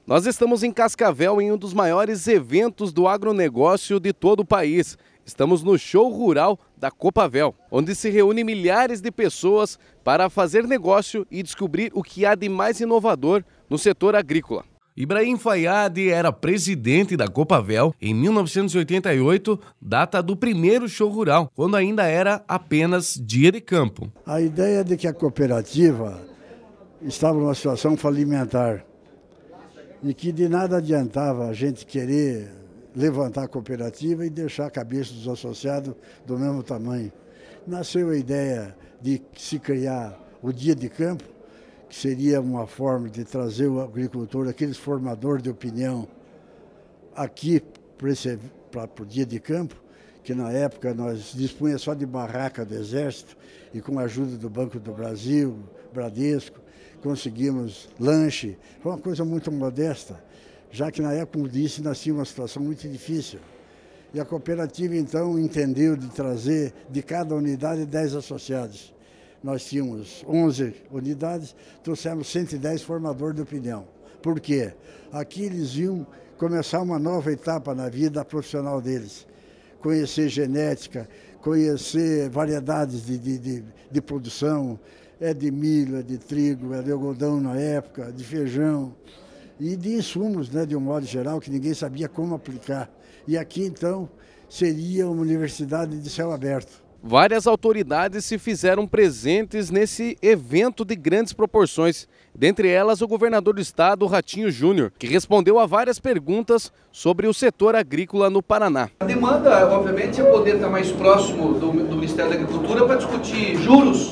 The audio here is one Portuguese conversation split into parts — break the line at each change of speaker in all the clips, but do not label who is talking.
Nós estamos em Cascavel em um dos maiores eventos do agronegócio de todo o país. Estamos no Show Rural da Copavel, onde se reúnem milhares de pessoas para fazer negócio e descobrir o que há de mais inovador no setor agrícola. Ibrahim Fayad era presidente da Copavel em 1988, data do primeiro show rural, quando ainda era apenas dia de campo.
A ideia de que a cooperativa estava numa situação falimentar e que de nada adiantava a gente querer levantar a cooperativa e deixar a cabeça dos associados do mesmo tamanho. Nasceu a ideia de se criar o dia de campo, que seria uma forma de trazer o agricultor, aquele formador de opinião, aqui para o dia de campo, que na época nós dispunha só de barraca do Exército e com a ajuda do Banco do Brasil, Bradesco, conseguimos lanche. Foi uma coisa muito modesta, já que na época, como disse, nascia uma situação muito difícil. E a cooperativa então entendeu de trazer de cada unidade 10 associados. Nós tínhamos 11 unidades, trouxemos 110 formadores de opinião. Por quê? Aqui eles iam começar uma nova etapa na vida profissional deles. Conhecer genética, conhecer variedades de produção, de milho, de trigo, de algodão na época, de feijão e de insumos, de um modo geral, que ninguém sabia como aplicar. E aqui, então, seria uma universidade de céu aberto.
Várias autoridades se fizeram presentes nesse evento de grandes proporções, dentre elas o governador do estado, Ratinho Júnior, que respondeu a várias perguntas sobre o setor agrícola no Paraná.
A demanda, obviamente, é poder estar mais próximo do Ministério da Agricultura para discutir juros,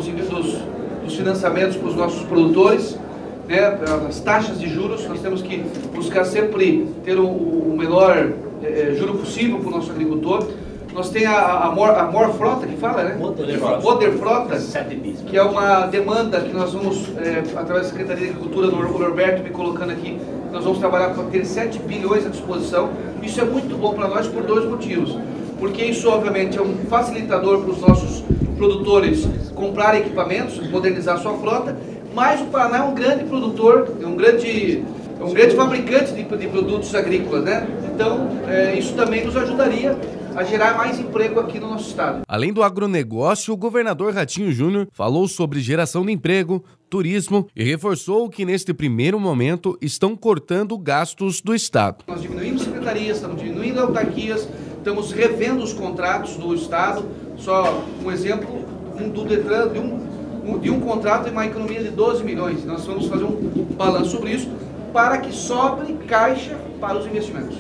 dos financiamentos para os nossos produtores, as taxas de juros. Nós temos que buscar sempre ter o menor juro possível para o nosso agricultor. Nós temos a More Frota, que fala, né? Moder Frota, que é uma demanda que nós vamos, através da Secretaria de Agricultura, do Norberto me colocando aqui, nós vamos trabalhar para ter 7 bilhões à disposição. Isso é muito bom para nós por 2 motivos. Porque isso, obviamente, é um facilitador para os nossos produtores comprarem equipamentos, modernizar sua frota, mas o Paraná é um grande produtor, é um grande fabricante de produtos agrícolas, né? Então, isso também nos ajudaria a gerar mais emprego aqui no nosso estado.
Além do agronegócio, o governador Ratinho Júnior falou sobre geração de emprego, turismo e reforçou que neste primeiro momento estão cortando gastos do estado.
Nós diminuímos secretarias, estamos diminuindo autarquias, estamos revendo os contratos do estado. Só um exemplo do Detran, de um contrato e uma economia de 12 milhões. Nós vamos fazer um balanço sobre isso para que sobre caixa para os investimentos.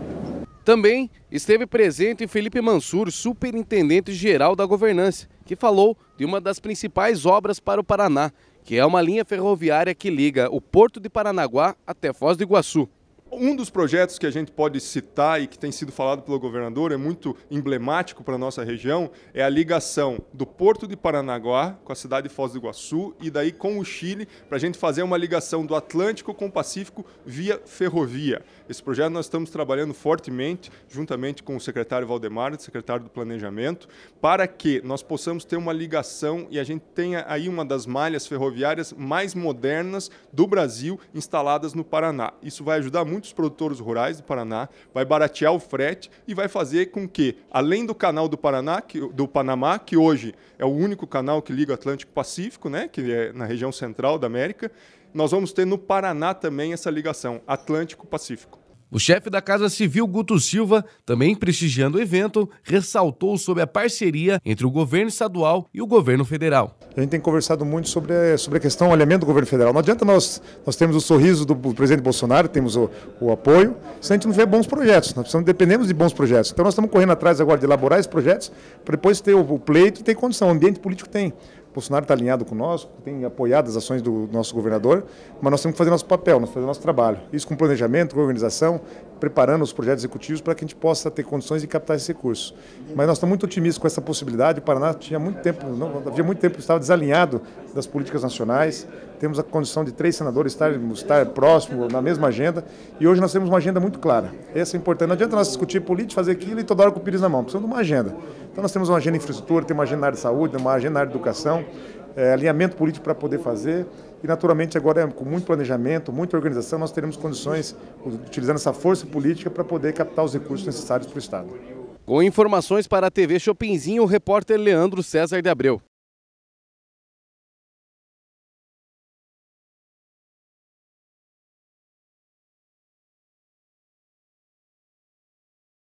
Também esteve presente Felipe Mansur, superintendente-geral da governança, que falou de uma das principais obras para o Paraná, que é uma linha ferroviária que liga o Porto de Paranaguá até Foz do Iguaçu.
Um dos projetos que a gente pode citar e que tem sido falado pelo governador, é muito emblemático para a nossa região, é a ligação do Porto de Paranaguá com a cidade de Foz do Iguaçu e daí com o Chile, para a gente fazer uma ligação do Atlântico com o Pacífico via ferrovia. Esse projeto nós estamos trabalhando fortemente, juntamente com o secretário Valdemar, secretário do Planejamento, para que nós possamos ter uma ligação e a gente tenha aí uma das malhas ferroviárias mais modernas do Brasil instaladas no Paraná. Isso vai ajudar muito os produtores rurais do Paraná, vai baratear o frete e vai fazer com que, além do canal do Paraná, do Panamá, que hoje é o único canal que liga o Atlântico Pacífico, que é na região central da América, nós vamos ter no Paraná também essa ligação Atlântico-Pacífico.
O chefe da Casa Civil, Guto Silva, também prestigiando o evento, ressaltou sobre a parceria entre o governo estadual e o governo federal.
A gente tem conversado muito sobre a questão do alinhamento do governo federal. Não adianta nós termos o sorriso do presidente Bolsonaro, temos o apoio, se a gente não tiver bons projetos. Nós dependemos de bons projetos. Então nós estamos correndo atrás agora de elaborar esses projetos para depois ter o pleito e ter condição. O ambiente político tem. O Bolsonaro está alinhado conosco, tem apoiado as ações do nosso governador, mas nós temos que fazer nosso papel, nós fazer nosso trabalho. Isso com planejamento, com organização, preparando os projetos executivos para que a gente possa ter condições de captar esses recursos. Mas nós estamos muito otimistas com essa possibilidade. O Paraná havia muito tempo que estava desalinhado das políticas nacionais. Temos a condição de 3 senadores estar próximo na mesma agenda e hoje nós temos uma agenda muito clara. Essa é importante. Não adianta nós discutir política, fazer aquilo e toda hora com o pires na mão. Precisamos de uma agenda. Então nós temos uma agenda de infraestrutura, temos uma agenda na área de saúde, uma agenda na área de educação, alinhamento político para poder fazer e naturalmente agora com muito planejamento, muita organização, nós teremos condições, utilizando essa força política, para poder captar os recursos necessários para o Estado.
Com informações para a TV Chopinzinho, o repórter Leandro César de Abreu.